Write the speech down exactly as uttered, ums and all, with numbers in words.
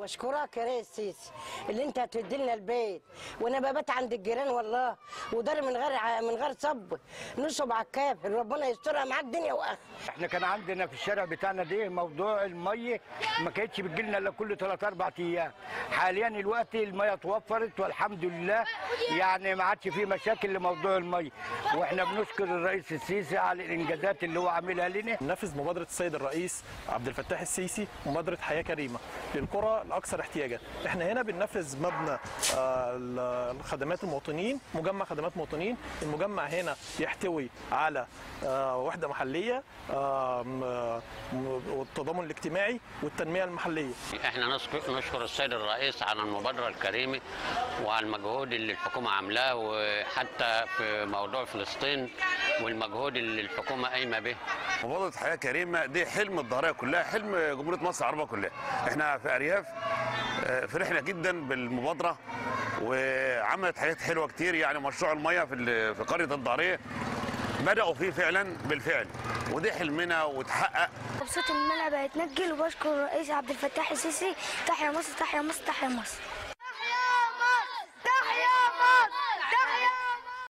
بشكرك يا ريس السيسي اللي انت هتودي لنا البيت، وانا ببات عند الجيران والله، ودار من غير من غير صب نصب على الكافر، ربنا يسترها معاك دنيا واخره. احنا كان عندنا في الشارع بتاعنا ده موضوع الميه ما كانتش بتجي لنا الا كل ثلاث اربع ايام، حاليا الوقت الميه اتوفرت والحمد لله، يعني ما عادش في مشاكل لموضوع الميه، واحنا بنشكر الرئيس السيسي على الانجازات اللي هو عاملها لنا. ننفذ مبادره السيد الرئيس عبد الفتاح السيسي، مبادره حياه كريمه للقرى الاكثر احتياجا. احنا هنا بننفذ مبنى الخدمات المواطنين، مجمع خدمات مواطنين. المجمع هنا يحتوي على وحده محليه والتضامن الاجتماعي والتنميه المحليه. احنا نشكر السيد الرئيس على المبادره الكريمه وعلى المجهود اللي الحكومه عاملاه، وحتى في موضوع فلسطين والمجهود اللي الحكومه قايمه به. مبادره حياه كريمه دي حلم الظاهريه كلها، حلم جمهوريه مصر العربيه كلها. احنا في ارياف فرحنا جدا بالمبادره وعملت حاجات حلوه كتير، يعني مشروع الميه في في قريه الظاهريه بداوا فيه فعلا بالفعل، ودي حلمنا وتحقق. مبسوط ان انا بقيت نجل، وبشكر الرئيس عبد الفتاح السيسي. تحيا مصر تحيا مصر تحيا مصر.